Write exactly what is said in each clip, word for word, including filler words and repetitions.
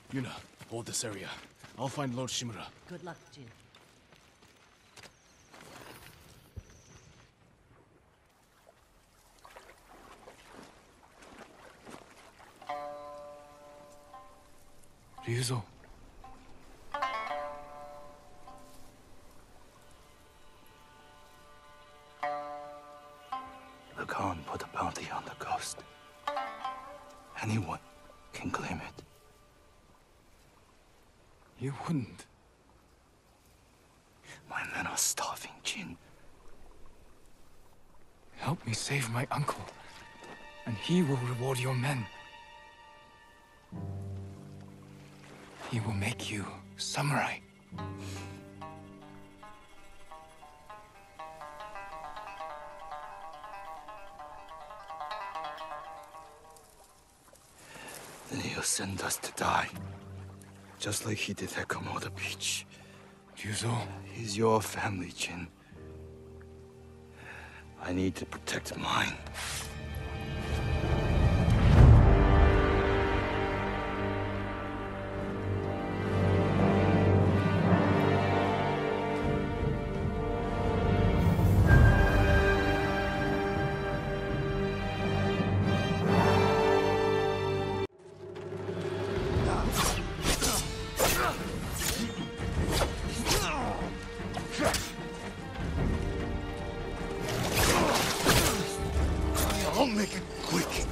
Yuna, hold this area. I'll find Lord Shimura. Good luck, Jin. Ryuzo. The Khan put a bounty on the ghost. Anyone can claim it. You wouldn't. My men are starving, Jin. Help me save my uncle, and he will reward your men. He will make you samurai. Then he'll send us to die. Just like he did at Komoda Beach. Ryuzo. He's your family, Jin. I need to protect mine. I'll make it quick.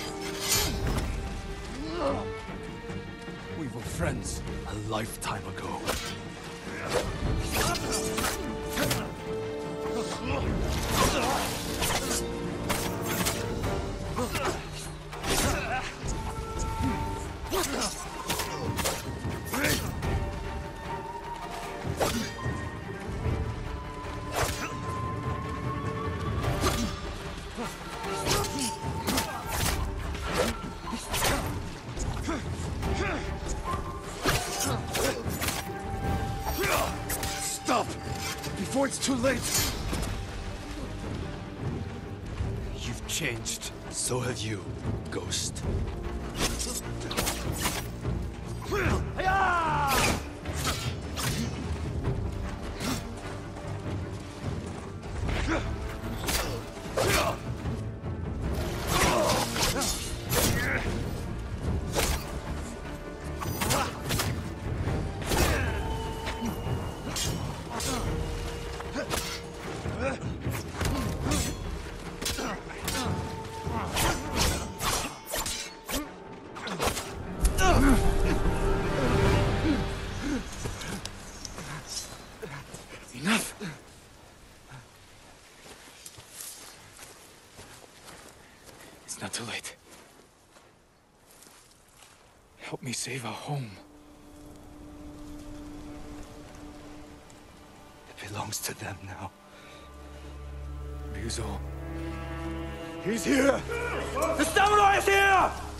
We were friends a lifetime ago. Stop! Before it's too late! You've changed. So have you, Ghost. Enough! It's not too late. Help me save our home. It belongs to them now. Ryuzo. He's here! The samurai is here!